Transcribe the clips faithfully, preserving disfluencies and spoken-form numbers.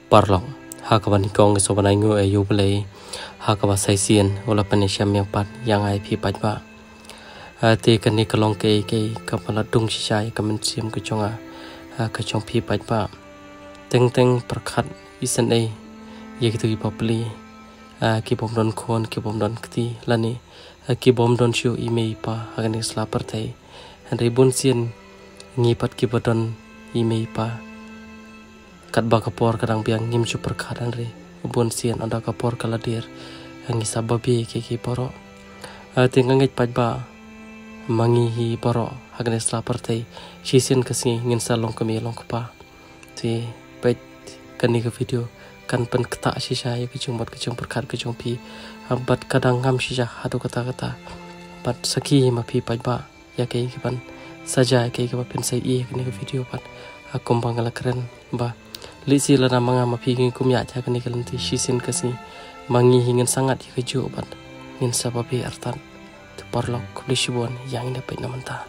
parlok hakaban kong sobanai ngu ayu belai hakaba saisian ola panisya yang pat yang ai pi pajba te kan ni kalong ke ke kapala dung sisai kamen siam ke chonga ka chong pi pajba teng teng perkhat isan ai ye gitu ki popli ki bom don kon ki bom don kti lani ki bom don shu ime pa hagan isla partai handai bun sien ngipat ki bodon ime pa kat ba kapor kadang biang ngim chu perkhat re bun sien anda kapor kaladir angi sababi ke ki poro tingang ngit pajba mangi hi poro hagan isla partai sisen kasi ngin salong kami long kapa ti pet kani ke video kan pen kata sisa ya kecung bat kecung perkat kecung pi bat kadang ngam sisa hatu kata-kata bat saki ma pi pajba ya ke kipan saja ke ke pen sai i kani ke video pat akom bangala keren ba lisi lana manga ma pi kum ya ja kani kelanti sisen kasi mangi hingin sangat ya keju bat ngin sababi artan tu parlok kulisibon yang dapat namanta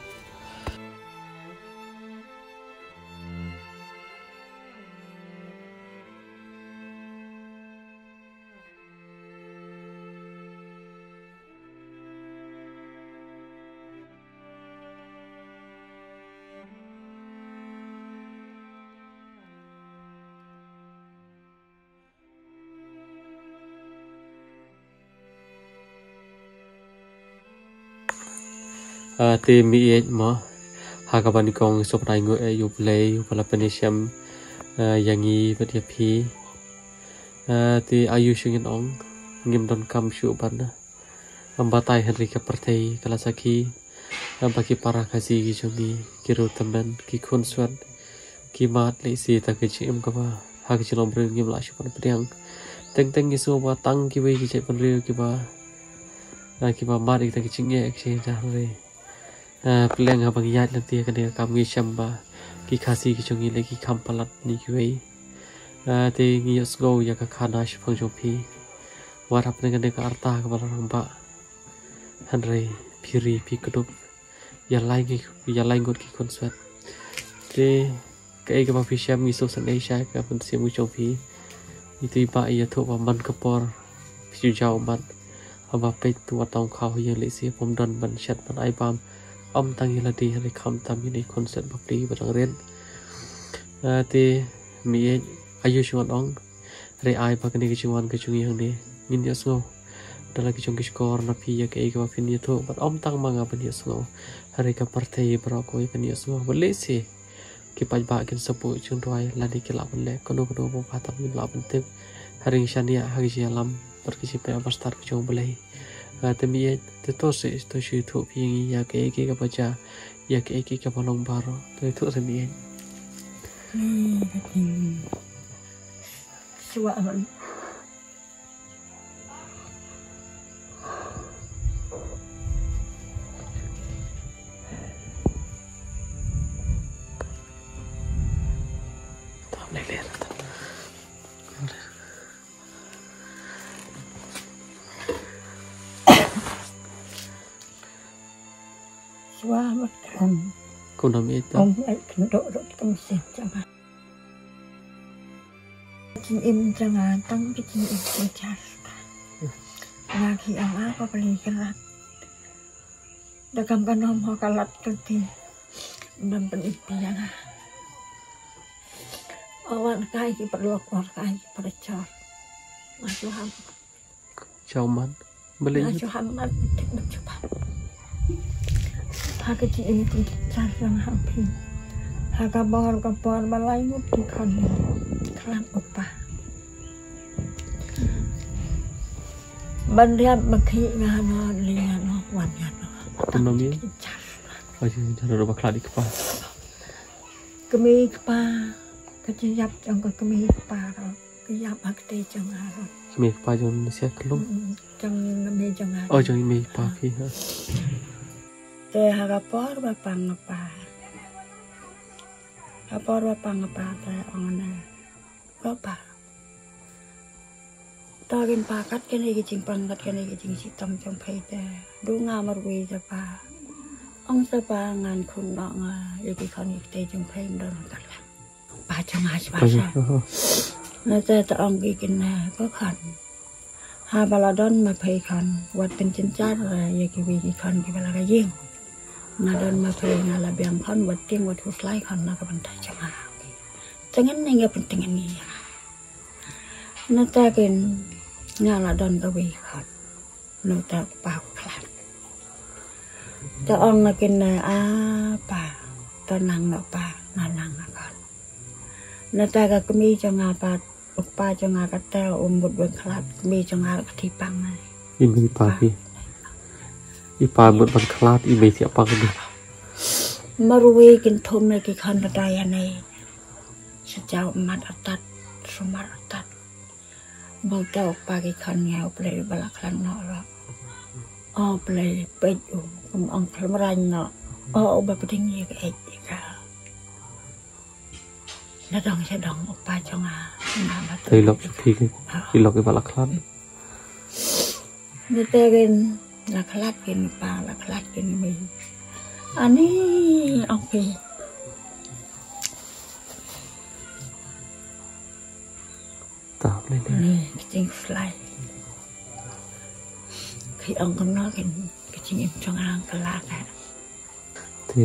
te mi et ma hakaban kong sopnai ngo e yu play yu pala penisiam yangi batia pi te ayu shingin ong ngim don kam shu ban ambatai henry ka partai kala saki baki para kasi ki jongi kiru temen ki khun swat ki mat le si ta ke chim ka ba ha ki chilom breng ngim la shu pan priang teng teng ki so ba tang ki we ki che pan re ki ba ki ba mat ik ta ki ching ye ke ja re peleng abang yat nanti kan dia kami syamba ki kasi ki chungi lagi kam palat ni kiwei te ngi go ya ka khana shpang jopi warap dengan dia ka arta ka barang ba hanre piri pi kudup ya lain ki ya lain got ki konsert te kai ka ba fi syam ngi so san asia ka pun simu jopi itu ba ya tho ba man kapor pi jau man aba pe tu atong khau ya le si pom don ban chat ban ai bam om tangi ladi hari kam tam ini konsep bakti barang ren te mi ayu shungan ong re ai ba kani kichuan kichungi hang ni min ya sngo dala kichung kishkor na pi ya ke ka fin ya tho bat om tang manga ban ya sngo hari ka partai bro ko kan ya sngo bale se ki paj ba kin sapu chung doi ladi ki la ban le kono kono bo pa tam la ban te hari shania hari ji alam par ki pe abastar kichung bale temi te to se to shi thu pi ya ke ke ka pacha ya ke ke ka balong baro to to se mi ni ni suwa man tam le le Selamat kan. Kau nama itu? Om ai kendok dok tong sen jangan. Cing im jangan tang cing im cing lagi ang apa beli kelat. Dagam kanom ho kalat kerti. Dan penimpian. Awan kai ki perlu keluar kai percor. Masuk ham. Jauman beli. Masuk ham mat coba. Haka ci im ci car yang hampir haka bor ka bor balai mut ki kon klan opa ban riat bakhi nga no lia no wan ya no Ekonomi oh jadi cara ro bakla di kpa kemi kpa ka ci yap jang ka kemi kpa ro ka yap ak te jang ro kemi kpa jong sia kelum jang me jang oh jong me kpa pi ha te hagapor bapang apa hagapor bapang apa te ongana bapa tagin pakat kene gicing pangkat kene gicing sitam trong phai te du nga marwi te pa ong sa pa ngan khun no nga yaki khani te trong phai ndo kala pa chang ha pa sa น่าจะจะองกีกินนาก็ขันหาบาลาดอนมาเพยขันวัดเป็นจินจ้าอะไรอยากวีกีขันกีบาลากยิ่งงาดอนมาเพยงาลาเบียงขันวัดเตียงวัดทุสไลขันนักบันไดจังหาจังงั้นยังเป็นจังงั้นนี่น่าจะกินงาลาดอนก็วีขันน่าจะปากพลัดจะองมากินนาอาป่าตอนนังเนาะป่านานังกันน่าจะก็มีจังหาป่าอุปาจังหากระเตลอมบุตรเบิกคลัดมีจังหากที่ปังไงอีมีปาพี่อีปาบุตรบังคลาดอีมีเสียปังดิมารุยกินทมในกิคันระไดอันนี้เจ้ามัดอัตัดสมัดอัตัดบอกเจ้าปากิคันเงาเปลยบลักลันเนาะละอ๋อเปลยไปอยู่ผมอังคลมรันเนาะอ๋อแบบเป็นยังไงก็เอ็ดอีกแล้วแล้วดองใช้ดองออกไปจังหาเธอหลอกพี่พี่หลอกไอ้บาลักลัดนี่เตกินลักลัดกินปลาลักลัดกินมีอันนี้เอาไปตามเลยนี่จริงสไลด์khi ông có nói cái cái chuyện em trong hàng cái lá cả thì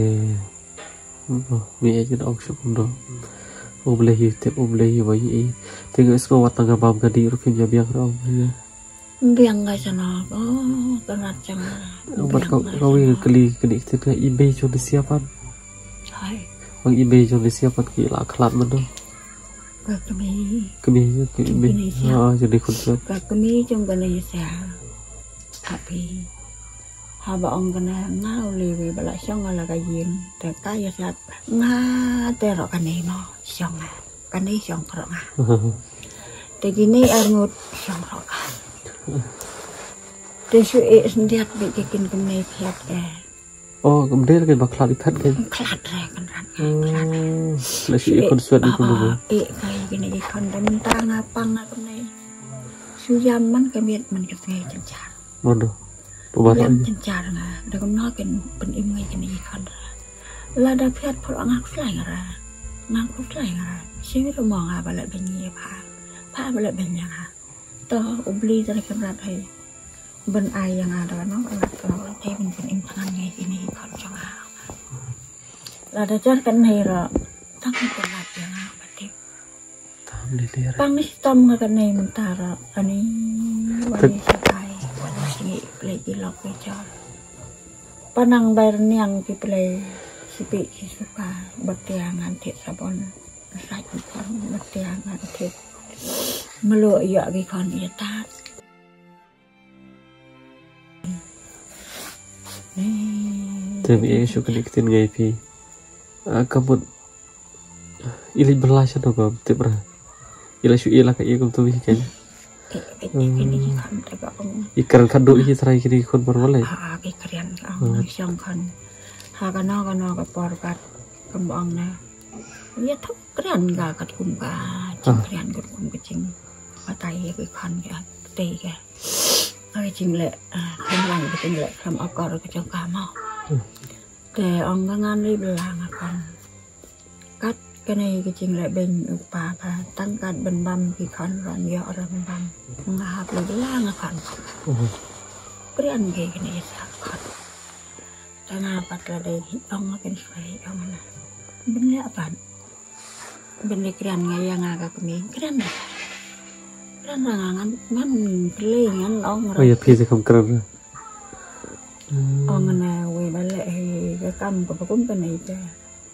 mẹ cho ông chụp đó om lehi tep om lehi vậy thì người sẽ có tangga bam gadi rồi phim biang rồi biang cái cho nó có cái mặt chẳng bắt cậu cậu cái kli cái này thì cái email cho nó siapa bang email cho nó siapa cái là khlatมันđâu cái cái mi cái mi cái mi ah jadi khusus cái cái mi trong cái này sao tapi ha bang cái này ngao lì vì bà lại xong là cái gìแต่cái gì sao ngàแต่rồi cái này nó xong à cái này xong rồi àแต่cái này ăn ngọt xong rồi àแต่ช่วยsendiri bị cái kinh cái này thiệt à oh kemudian lagi bakal lihat kan kelat rek kan kan lah si ikon suat ikon dulu eh kayak gini ikon dan minta ngapang ngap nih suyaman kemiat man ketengah cencar mondo pembahasan cencar nggak dah kemana kan penimai gini ikon lah dah piat per ngak selai ngara ngak selai ngara sih itu mau ngapa balik benyi pa pa balik benyi ngah toh ubli dari keberat hai bên ai yang ada nó là kalau thấy mình còn im thằng ngày cái này còn cho ngào là đã chắc cái này rồi thằng còn lại yang ngào bật tiếp bang đi tâm cái này mình ta rồi anh ấyวันนี้สบายวันนี้เลยกินหลอกไปจอดปนังใบเนียงที่เปลยสิปิสิสุภาบัตเตียงานเทศบอลใส่คนบัตเตียงานเทศมาโลยอะกี่คนยตา Tapi yang suka dikitin gay pi, kamu ilik berlasan dong kamu tiap pernah, ilik su ilah kayak kamu tuh kan? Ikan kado ini terakhir kini kon berwalai. Ah, ikan kan, siang kan, hakan hakan hakan porkat kembang na, ya tuh keren gak kat kumka, keren kat kumka cing, patai ikan ya, teh ya. Cái chuyện lệ không làm cái chuyện lệ làm ốc cỏ cái trong cà mau để ông có ngan đi làm còn cắt cái này cái chuyện lệ bình bà bà tăng cắt bình băm thì khăn rồi nhọ rồi bình băm ngà được la ngà khăn cái ăn cái cái này sao khăn ta nào bắt là đây ông cái phải ông này bên lẽ bạn bên đây cái ăn ngày ngà cái miếng cái ăn này kan ngan ngan kele ngan ong oh ya pizza không keren ong na we bale cái cam của cũng cái này cha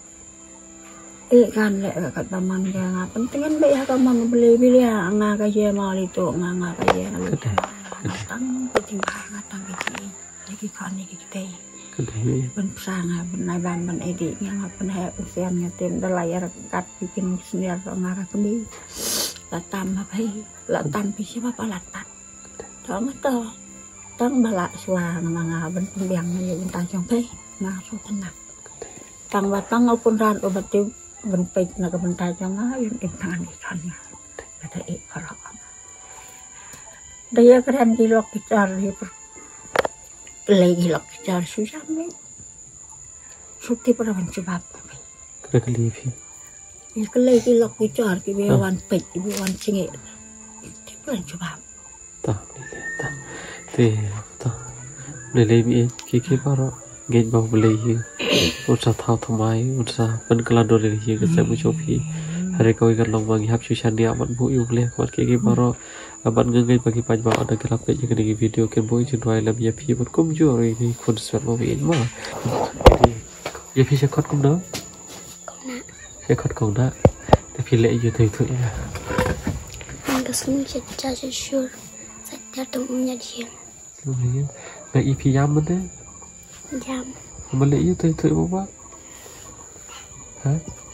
eh kan le ka taman ka nga pentingan be ha taman beli beli nga ka je mal itu nga nga ka je tang kucing nga tang ki lagi kan ni kita ben sang ben nai ban ben edi nga ben ha usian nga tem dalai kat bikin sendiri nga ka kemi là tam mà phải là tam phải xí ba là tam đó mới to tăng ba lại xòa mà ngà bên bên biển này bên tai trong thế ngà số thân nặng tăng và tăng ở con ran ở bên tiêu bên pịch là cái bên tai trong ngà bên bên thang này thân ngà là thấy ít khó lắm đây cái anh đi lọc cái char thì lấy cái lọc cái char suy giảm đấy suốt tiếp là bên chụp bắp cái cái gì phi cái lấy cái lọc cái tròn cái bê hoàn pịch cái bê hoàn chinh nghệ thế là cho bà ta ta thì ta để lấy mi cái cái baro nghe bao beli hiu usaha thao thomai usaha pen kelado dari hiu ke saya mencopi hari kau ikan long bagi hap susah dia amat bu iu boleh kuat cái cái baro amat ngengai bagi panjang ada gelap je ke video kan boy jendwai lam ya pi buat kum jo ini konsep mau ini mah ya pi sẽ khot kum đó sẽ khot kum đó tapi lệ ju thôi thôi ya Angga sini cerita sure saya temunya dia nggak ipi yaman deh jam balik je thôi thôi bapa hả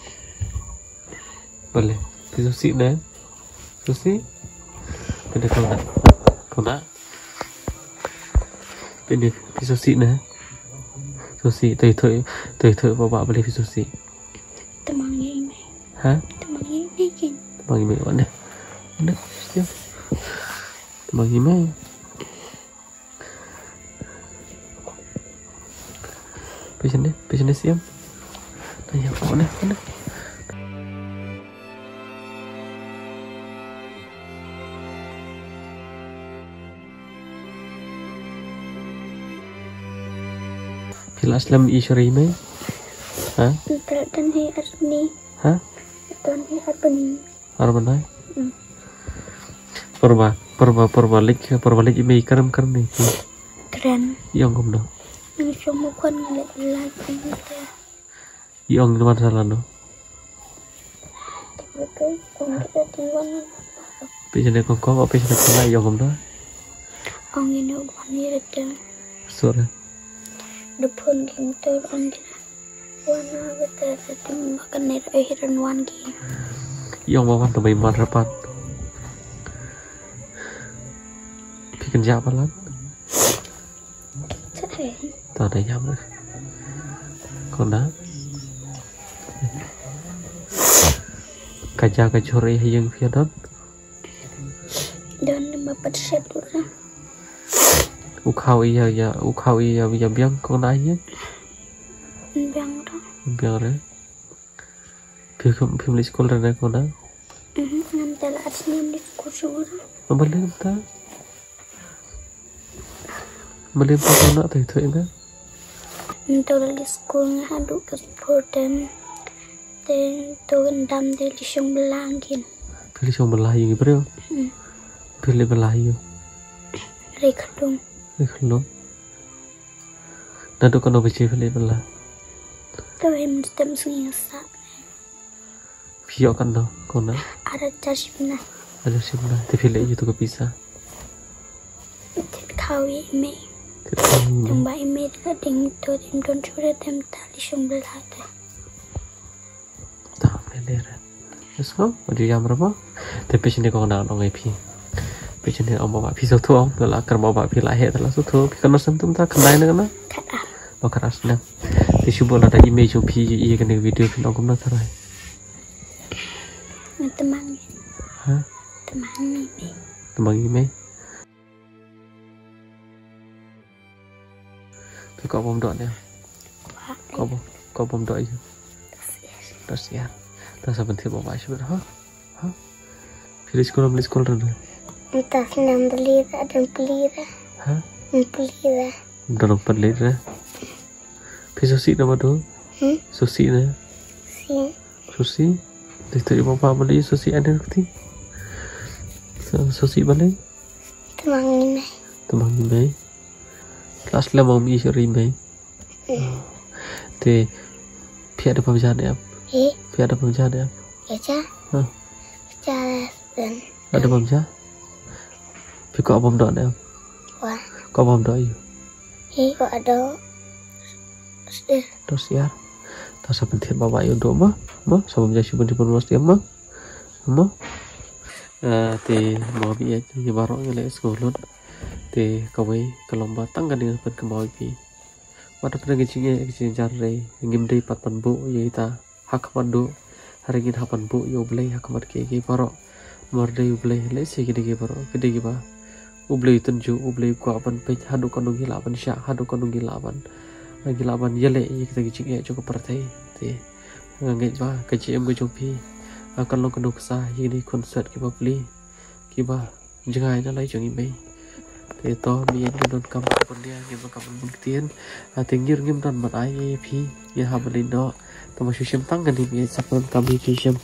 balik thì susi nè susi bên đây con nè con đã bên đây thì susi nè susi thôi thôi thôi thôi bapa balik thì susi temannya ini hả temannya ini kan teman ini mana nè nè siap teman ini Pesan deh, pesan deh siam. Tanya apa nih, mana? Bila Islam Ishari mai? Hah? dan hai arni Hah? dan hai arni Armanai? Perba, perba, perbalik, perbalik ime karam karam nih. keren Yang kamu dong. ini cuma kan ngeliat lagi gitu Yang luar salah no. betul orang kita tinggal Pesan deh kongkong, apa pesan deh kongkong yang kamu dong? orang ini udah ada Suara. depan gitu orang kita warna betul betul makan nih akhiran wan gitu Yang bawa tuh main mana rapat. Bikin siapa lah? saya Tao đây nhắm nữa. Còn đó Kaja kacori yang phía đó dan lima persen dulu U khao iya ya U khao iya ya biang con ai nhé biang đó Biang đấy Phim không phim lịch school này con đó nam tala asli di kursus Nó bật lên ta Bật lên ta con đó thầy thuệ đó Untuk di sekolah ada kesempatan dan turun dam dari sung belangin. Pilih song Melayu gitu bro Pilih Melayu Rekadung. Rekadung Nado kan obat pilih Melayu Tuh yang mesti mengisa. Pio kan do con đó Ada casibna. Ada sih Melayu Tapi pilih itu ke bisa Kawi ime. Ketemu Tambah ime dekat dengan tu tim don sudah tim tali sung belate. Tak boleh dah. Terus kau ada jam berapa? Tapi sini kau nak orang api. Tapi sini orang bawa api satu orang. Kalau akan bawa api lahir telah satu. Tapi kalau sentuh tak kenal nak na? Kata. Bakar asnang. Di syubul ada image api iya kena video kena aku nak terai. Teman. Hah? Teman ime. Teman image. Tapi kau bom dot ni. Kau bom kau bom dot je. Terus ya. Terus apa nanti bawa asyik ber, ha? Ha? Pilih sekolah pilih sekolah dah. Entah senang beli dan beli dah. Ha? Beli dah. Dah nampak leh dah. Pilih susi nama tu. Hmm? Susi ni. Si. Susi. Kita ibu bapa beli susi ada nanti. Susi beli. Teman ime. Teman ini. Kelas lah mau mi suri mai. Te. Pihak ada pembicaraan ni apa? Eh. Pihak ada pembicaraan ni apa? Ya cah. Hah? Cara dan. Ada pembicaraan? Pihak kau bom dot ni apa? Wah. Kau bom dot you. Eh kok ada. Eh. Terus ya. Tak sampai tiap bawa you untuk mah. Mah. Sama menjadi pun di penulis dia mah. Mah. Ah, te mau biar je baru ngelak sekolah. Te kawai kalau batang kan dengan pen kemau pi. Pada pernah kecilnya kecil cari ngim day pat panbu ye ita hak pandu hari ini hak panbu yo belai hak mat ke ke baru morde yo belai le se gede ke baru gede ke ba ublai tunju ublai ko apan pe hadu kan ngi laban sya hadu kan ngi laban ngi laban yele ye kita kecilnya cukup pertai te ngai ba kecil em go pi akan lo keduk sah ini konsert kita beli kita jangan ada lagi jangan ini itu mi yang don kam pun dia yang kam buktian tinggi ngim don mat ai pi ya habalin do termasuk sim tangan di mi sapon kami kisam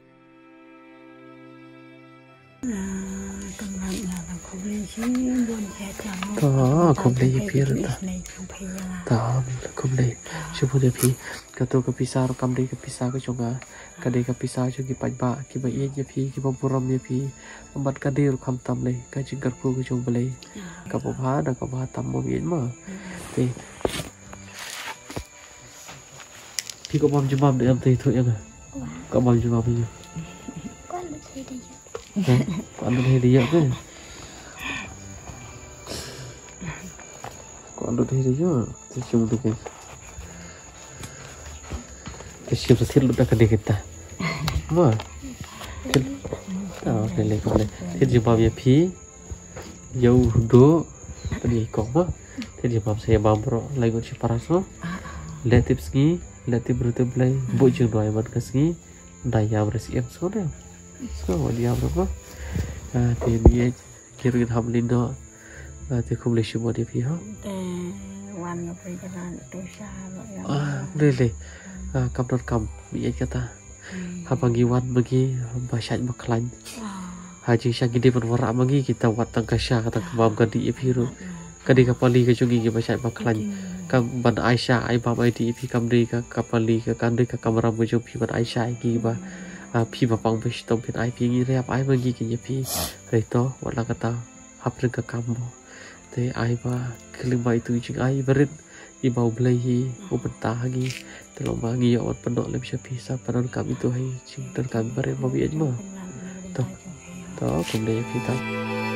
Đó, không lấy phía rồi ta. Đó, không lấy. Chứ không lấy phía. Cái tôi cái pizza rồi cầm đi cái pizza cái chỗ ngà. Cái đây cái pizza cho cái bánh bạ, cái bánh yên như phía, cái bánh buram như phía. Ông bắt cái đây rồi cầm tầm lấy, cái chân cắt khu cái chỗ bê lấy. Cái bánh phá đã cái bánh tầm mồm yên mà. Thì khi có bom cho bom để em thấy thôi em à. Có bom cho bom bây giờ. Có anh thấy đi vậy. Có anh thấy đi vậy chứ. Còn đôi thì chứ, thì chung được cái cái siêu thiết lúc đã cái kita, mà thiết, đó này này còn này, thiết gì bao nhiêu phí, dầu đũa, cái gì còn mà, thiết gì bao saya bao bro, lagi còn siapa raso, lihat tips ni, lihat tips berita belai, buat jeung doa iman kasih, daya bersih em số đấy, số dia berapa, ah thì dia kira kita hamlin do. Thì không lấy số đi phía hả? Wan ngập đi cái tôi xa rồi. À, đây đây, cầm đốt cầm bị cái ta. Hả bagi wan bagi bahasa mak lain. Haji syang gede berwarna bagi kita wat tangka syah kata kebam ganti ipiru. Kadi kapali ke jungi ke bahasa mak lain. Kam ban Aisyah ai bam ai di ipi kam di ka kapali ka kandri ka kamera mujo pi ban Aisyah gi ba. Pi ba pang bes tom pin ai pi gi rep ai bagi ke pi. Reto wala kata hapren ka kambo. Te ai ba kelima itu jing ai berit ibau belahi ubentah lagi telung bagi awat pendok lebih bisa padan kami itu hai jing dan kami berit mau biar mah toh toh kemudian kita